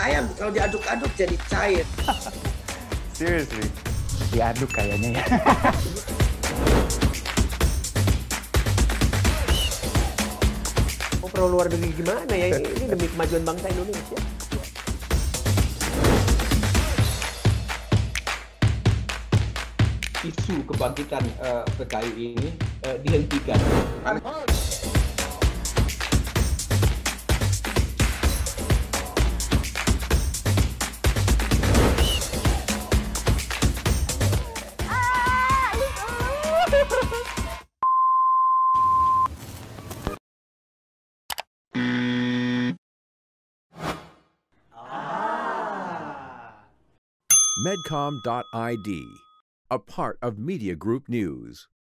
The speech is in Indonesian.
ayam kalau diaduk-aduk jadi cair. Seriously? Diaduk kayaknya ya. Oh, perlu luar negeri gimana ya? Ini demi kemajuan bangsa Indonesia. Isu kebangkitan PKI ini dihentikan. Medcom.id, a part of Media Group News.